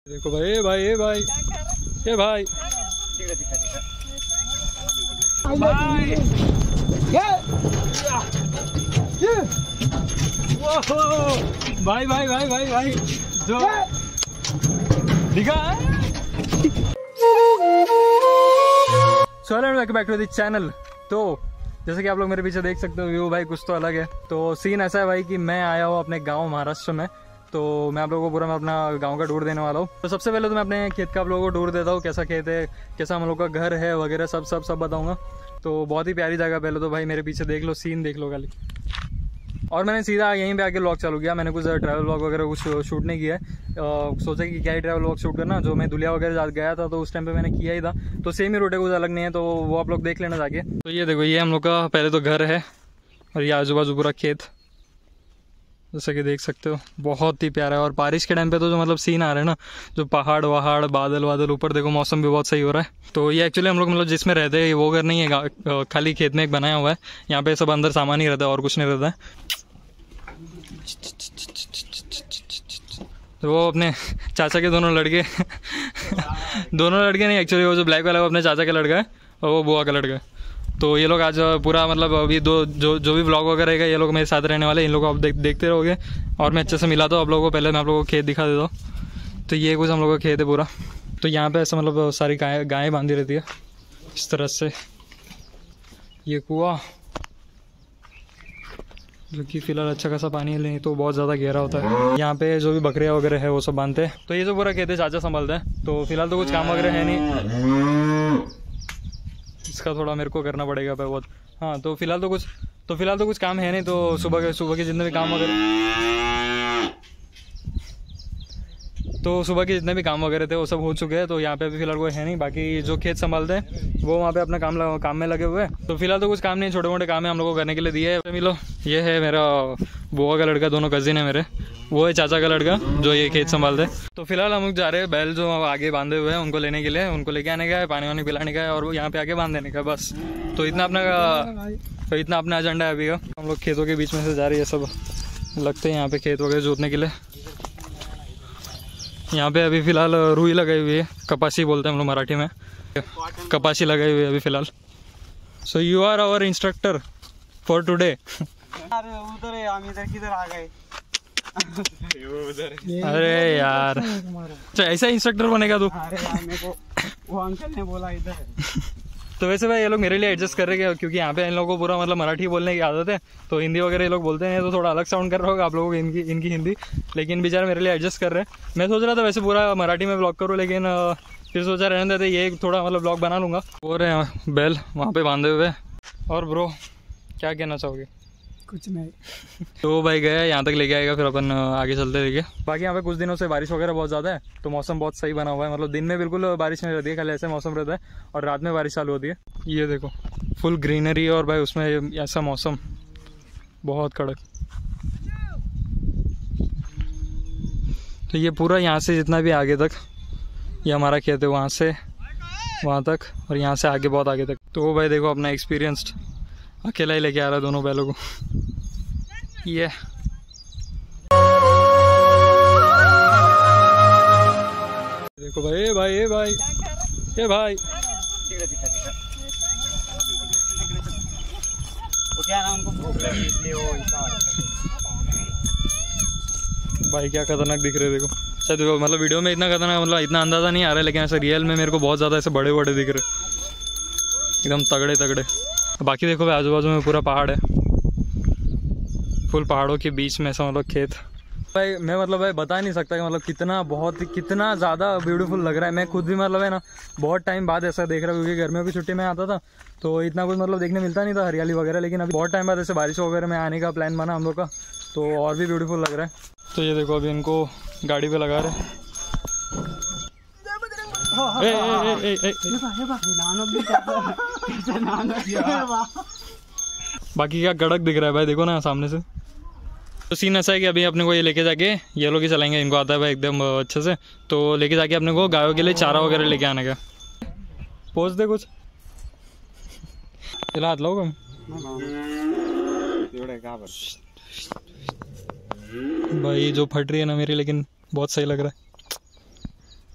देखो भाई, ए भाई, ए भाई, ए भाई, भाई भाई भाई भाई भाई जो दिखा। So hello, welcome back to the channel. तो जैसे कि आप लोग मेरे पीछे देख सकते हो, व्यू भाई कुछ तो अलग है। तो सीन ऐसा है भाई कि मैं आया हूँ अपने गांव महाराष्ट्र में। तो मैं आप लोगों को पूरा मैं अपना गांव का टूर देने वाला हूँ। तो सबसे पहले तो मैं अपने खेत का आप लोगों को टूर देता हूँ, कैसा खेत है, कैसा हम लोग का घर है वगैरह सब बताऊंगा। तो बहुत ही प्यारी जगह। पहले तो भाई मेरे पीछे देख लो, सीन देख लो खाली। और मैंने सीधा यहीं पे आके व्लॉग चालू किया। मैंने कुछ ट्रैवल व्लॉग वगैरह कुछ शूट नहीं किया है। सोचा कि क्या ही ट्रैवल व्लॉग शूट करना। जो मैं दुलिया वगैरह गया था तो उस टाइम पे मैंने किया ही था। तो सेम ही रूट है, कुछ अलग नहीं है। तो वो आप लोग देख लेना जाके। तो ये देखो, ये हम लोग का पहले तो घर है और ये आजू बाजू पूरा खेत, जैसा कि देख सकते हो। बहुत ही प्यारा है। और बारिश के टाइम पे तो जो मतलब सीन आ रहा है ना, जो पहाड़ वहाड़ बादल ऊपर देखो, मौसम भी बहुत सही हो रहा है। तो ये एक्चुअली हम लोग मतलब जिसमें रहते हैं वो घर नहीं है, खाली खेत में एक बनाया हुआ है। यहाँ पे सब अंदर सामान ही रहता है और कुछ नहीं रहता है। तो वो अपने चाचा के दोनों लड़के दोनों लड़के नहीं, एक्चुअली वो जो ब्लैक वाला है वो अपने चाचा का लड़का है और वो बुआ का लड़का है। तो ये लोग आज पूरा मतलब अभी जो भी व्लॉग वगैरह रहेगा, ये लोग मेरे साथ रहने वाले। इन लोगों को आप देखते रहोगे। और मैं अच्छे से मिलाता हूँ आप लोगों को। पहले मैं आप लोगों को खेत दिखा देता हूँ। तो ये कुछ हम लोगों का खेत है पूरा। तो यहाँ पे ऐसा मतलब सारी गायें बांधी रहती है इस तरह से। ये कुआं जो कि फिलहाल अच्छा खासा पानी है, नहीं तो बहुत ज़्यादा गहरा होता है। यहाँ पे जो भी बकरियाँ वगैरह है वो सब बांधते हैं। तो ये जो पूरा खेत है चाचा संभालते हैं। तो फिलहाल तो कुछ काम वगैरह है नहीं, इसका थोड़ा मेरे को करना पड़ेगा बहुत। हाँ, तो फिलहाल तो कुछ काम है नहीं। तो सुबह के जितने भी काम वगैरह थे वो सब हो चुके हैं। तो यहाँ पे अभी फिलहाल कोई है नहीं। बाकी जो खेत संभालते हैं वो वहाँ पे अपना काम में लगे हुए हैं। तो फिलहाल तो कुछ काम नहीं, छोटे मोटे काम है हम लोग को करने के लिए दिए है। मिलो, ये है मेरा बुआ का लड़का, दोनों कजिन है मेरे। वो है चाचा का लड़का जो ये खेत संभालते हैं। तो फिलहाल हम लोग जा रहे हैं बैल जो आगे बांधे हुए हैं उनको लेने के लिए। उनको लेके आने का है, पानी वानी पिलाने का है और यहाँ पे आके बांध देने का, बस। तो इतना अपना एजेंडा है अभी का। हम लोग खेतों के बीच में से जा रही है, सब लगते हैं यहाँ पे खेत वगैरह जोतने के लिए। यहाँ पे अभी फ़िलहाल रुई लगाई हुई है, कपासी बोलते हैं हम लोग मराठी में। कपासी लगाई हुई है अभी फ़िलहाल। So you are our instructor for today. किधर आ गए? अरे यार, ऐसा इंस्ट्रक्टर बनेगा तू? अरे यार, मेरे को वो अंकल ने बोला इधर। तो वैसे भाई ये लोग मेरे लिए एडजस्ट कर रहे हैं, क्योंकि यहाँ पे इन लोगों को पूरा मतलब मराठी बोलने की आदत है। तो हिंदी वगैरह ये लोग बोलते हैं तो थोड़ा अलग साउंड कर रहा होगा आप लोगों को इनकी हिंदी। लेकिन बेचारे मेरे लिए एडजस्ट कर रहे हैं। मैं सोच रहा था वैसे पूरा मराठी में ब्लॉग करूँ, लेकिन फिर सोचा रहने देते, ये थोड़ा मतलब ब्लॉग बना लूँगा। और बैल वहाँ पे बांधे हुए। और ब्रो क्या कहना चाहोगे? कुछ नहीं। तो भाई गया यहाँ तक लेके आएगा, फिर अपन आगे चलते रहेंगे। बाकी यहाँ पे कुछ दिनों से बारिश वगैरह बहुत ज़्यादा है। तो मौसम बहुत सही बना हुआ है। मतलब दिन में बिल्कुल बारिश नहीं रहती है, खाली ऐसे मौसम रहता है। और रात में बारिश चालू होती है। ये देखो, फुल ग्रीनरी और भाई उसमें ऐसा मौसम बहुत कड़क। तो ये पूरा यहाँ से जितना भी आगे तक ये हमारा खेत है, वहाँ से वहाँ तक और यहाँ से आगे बहुत आगे तक। तो भाई देखो, अपना एक्सपीरियंस्ड अकेला ही लेके आ रहा है दोनों बैलों को। ये देखो भाई, ए भाई, ए भाई, ए भाई, क्या ना उनको भूख लगी इसलिए वो भाई क्या खतरनाक दिख रहे देखो। शायद मतलब वीडियो में इतना खतरनाक मतलब इतना अंदाजा नहीं आ रहा है, लेकिन ऐसे रियल में मेरे को बहुत ज़्यादा ऐसे बड़े बड़े दिख रहे, एकदम तगड़े। बाकी देखो भाई आजू बाजू में पूरा पहाड़ है, फुल पहाड़ों के बीच में ऐसा मतलब खेत। भाई मैं मतलब भाई बता नहीं सकता कि मतलब कितना ज़्यादा ब्यूटीफुल लग रहा है। मैं खुद भी मतलब है ना बहुत टाइम बाद ऐसा देख रहा हूँ, क्योंकि गर्मियों की छुट्टी में आता था तो इतना कुछ मतलब देखने मिलता नहीं था, हरियाली वगैरह। लेकिन अभी बहुत टाइम बाद ऐसे बारिश वगैरह में आने का प्लान बना हम लोग का, तो और भी ब्यूटीफुल लग रहा है। तो ये देखो, अभी इनको गाड़ी पे लगा रहे। बाकी क्या कड़क दिख रहा है भाई, देखो ना सामने से। तो सीन ऐसा है कि अभी अपने को ये लेके जाके ये लोग ही चलाएंगे, इनको आता है भाई एकदम अच्छे से। तो लेके जाके अपने को गायों के लिए चारा वगैरह लेके आने का। पोज दे कुछ चला हाथ लोग भाई, जो फट रही है ना मेरी, लेकिन बहुत सही लग रहा है।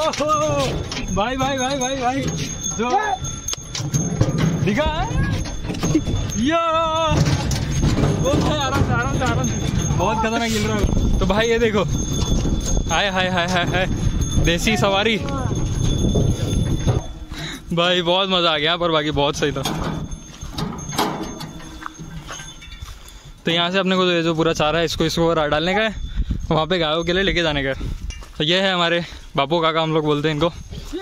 ओहो भाई भाई भाई भाई भाई जो दिखा यो आराम बहुत खतरनाक गिर रहा है। तो भाई ये देखो हाय हाय हाय हाय हाय देसी सवारी भाई, बहुत मजा आ गया पर बाकी बहुत सही था। तो यहाँ से अपने को ये जो पूरा चारा है इसको डालने का है, वहाँ पे गायों के लिए लेके जाने का है। तो ये है हमारे बापू काका, हम लोग बोलते हैं इनको।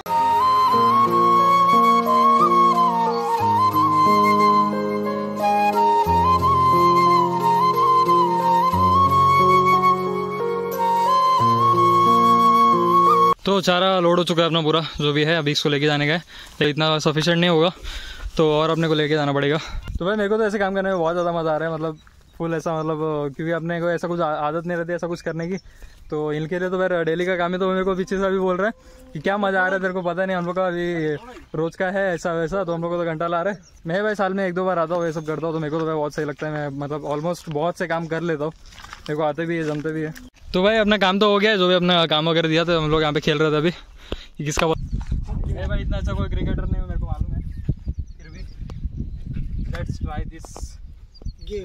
तो चारा लोड हो चुका है अपना पूरा जो भी है, अभी इसको लेके जाने का है। तो इतना सफिशिएंट नहीं होगा तो और अपने को लेके जाना पड़ेगा। तो भाई मेरे को तो ऐसे काम करने में बहुत ज़्यादा मज़ा आ रहा है, मतलब फुल ऐसा, मतलब क्योंकि अपने को ऐसा कुछ आदत नहीं रहती ऐसा कुछ करने की। तो इनके लिए तो फिर डेली का काम है। तो मेरे को पीछे से अभी बोल रहा है कि क्या मज़ा आ रहा है तेरे को, पता नहीं, हम लोग का अभी रोज़ का है ऐसा वैसा। तो हम लोग को तो घंटा ला रहे हैं। मैं भाई साल में 1-2 बार आता हूँ, ये सब करता हूँ। तो मेरे को तो भाई बहुत सही लगता है। मैं मतलब ऑलमोस्ट बहुत से काम कर लेता हूँ, मेरे को आते भी है, जमते भी है। तो भाई अपना काम तो हो गया है, जो भी अपना काम वगैरह दिया था। हम लोग यहाँ पे खेल रहे थे अभी। किसका भाई इतना अच्छा कोई क्रिकेटर नहीं है मेरे को मालूम है, फिर भी लेट्स ट्राई दिस गेम।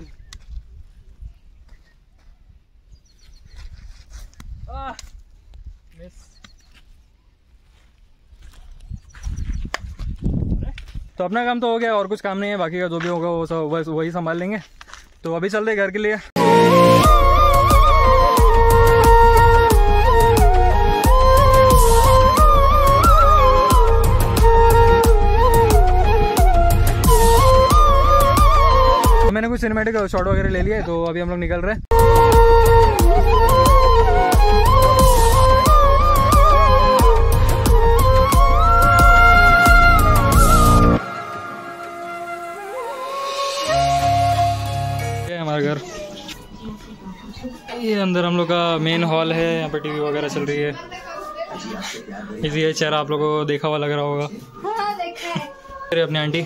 तो अपना काम तो हो गया, और कुछ काम नहीं है। बाकी का जो भी होगा वो सब बस वही संभाल लेंगे। तो अभी चलते हैं घर के लिए। मैंने कुछ सिनेमैटिक शॉट वगैरह ले लिया है, तो अभी हम लोग निकल रहे हैं। ये हमारा घर, ये अंदर हम लोग का मेन हॉल है। यहाँ पे टीवी वगैरह चल रही है। इसी ये चेहरा आप लोगों को देखा हुआ लग रहा होगा। अरे अपनी आंटी,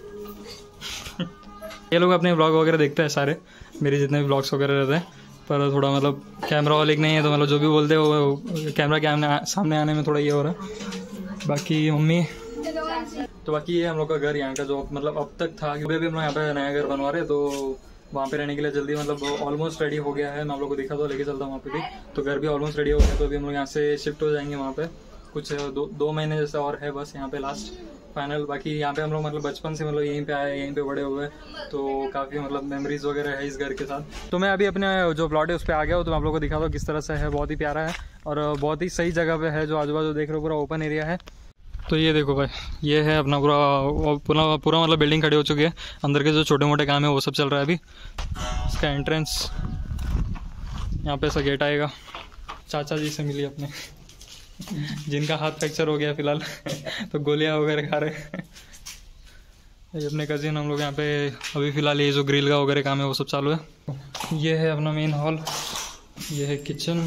ये लोग अपने ब्लॉग वगैरह देखते हैं सारे, मेरे जितने भी ब्लॉग्स वगैरह रहते हैं। पर थोड़ा मतलब कैमरा वाले नहीं है, तो मतलब जो भी बोलते हैं वो कैमरा सामने आने में थोड़ा ये हो रहा है। बाकी मम्मी, तो बाकी ये हम लोग का घर यहाँ का जो मतलब अब तक था, क्योंकि अभी हम लोग यहाँ पे नया घर बनवा रहे हैं। तो वहाँ पे रहने के लिए जल्दी मतलब ऑलमोस्ट रेडी हो गया है। मैं आप लोग को दिखा तो लेके चलता हूँ वहाँ पे भी। तो घर भी ऑलमोस्ट रेडी हो गया। तो अभी हम लोग यहाँ से शिफ्ट हो जाएंगे वहाँ पे। कुछ 2 महीने जैसे और है बस यहाँ पे लास्ट फाइनल। बाकी यहाँ पे हम लोग मतलब बचपन से मतलब यहीं पे आए, यहीं पे बड़े हुए। तो काफ़ी मतलब मेमोरीज वगैरह है इस घर के साथ। तो मैं अभी अपने जो प्लॉट है उस पर आ गया हूँ। तो मैं आप लोग को दिखाता हूँ किस तरह से है। बहुत ही प्यारा है और बहुत ही सही जगह पे है। जो आजू बाजू देख रहे हो पूरा ओपन एरिया है। तो ये देखो भाई, ये है अपना पूरा मतलब बिल्डिंग खड़ी हो चुकी है। अंदर के जो छोटे मोटे काम है वो सब चल रहा है अभी। इसका एंट्रेंस यहाँ पे ऐसा गेट आएगा। चाचा जी से मिली अपने, जिनका हाथ फ्रैक्चर हो गया फिलहाल तो गोलियां वगैरह खा रहे ये अपने कजिन। हम लोग यहाँ पे अभी फ़िलहाल ये जो ग्रिल का वगैरह काम है वो सब चालू है। ये है अपना मेन हॉल, ये है किचन,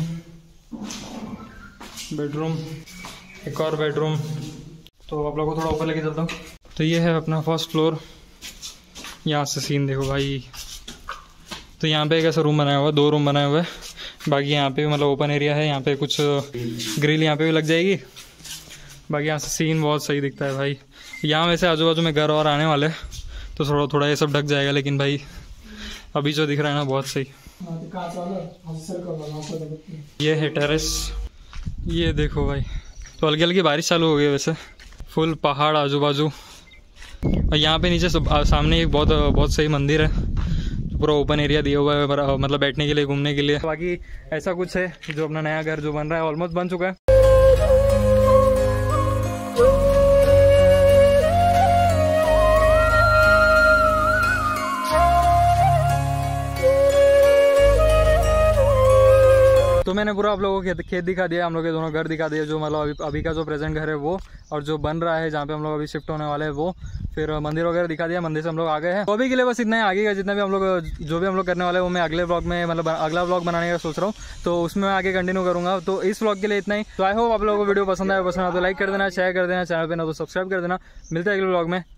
बेडरूम, एक और बेडरूम। तो आप लोगों को थोड़ा ऊपर लेके चलता हूँ। तो ये है अपना फर्स्ट फ्लोर। यहाँ से सीन देखो भाई। तो यहाँ पे एक ऐसा रूम बनाया हुआ है, 2 रूम बनाए हुए हैं। बाकी यहाँ पे भी मतलब ओपन एरिया है। यहाँ पे कुछ ग्रिल यहाँ पे भी लग जाएगी। बाकी यहाँ से सीन बहुत सही दिखता है भाई। यहाँ वैसे आजू बाजू में घर और आने वाले, तो थोड़ा ये सब ढक जाएगा। लेकिन भाई अभी जो दिख रहा है ना बहुत सही। ये है टेरेस, ये देखो भाई। तो हल्की हल्की बारिश चालू हो गई वैसे। फुल पहाड़ आजू बाजू। और यहाँ पे नीचे सामने एक बहुत सही मंदिर है। पूरा ओपन एरिया दिया हुआ है मतलब बैठने के लिए, घूमने के लिए। बाकी ऐसा कुछ है जो अपना नया घर जो बन रहा है, ऑलमोस्ट बन चुका है। तो मैंने पूरा आप लोगों को खेत दिखा दिया, हम लोग के दोनों घर दिखा दिए। जो मतलब अभी का जो प्रेजेंट घर है वो, और जो बन रहा है जहाँ पे हम लोग अभी शिफ्ट होने वाले हैं वो। फिर मंदिर वगैरह दिखा दिया। मंदिर से हम लोग आ गए हैं। तो अभी के लिए बस इतना ही। आगे का जितना भी हम लोग जो भी हम लोग करने वाले हैं वो मैं अगले व्लॉग में मतलब अगला व्लॉग बनाने का सोच रहा हूँ। तो उसमें मैं आगे कंटिन्यू करूँगा। तो इस व्लॉग के लिए इतना ही। तो आई होप आप लोगों को वीडियो पसंद आया। पसंद आया तो लाइक कर देना, शेयर कर देना, चैनल पे ना तो सब्सक्राइब कर देना। मिलते हैं अगले व्लॉग में।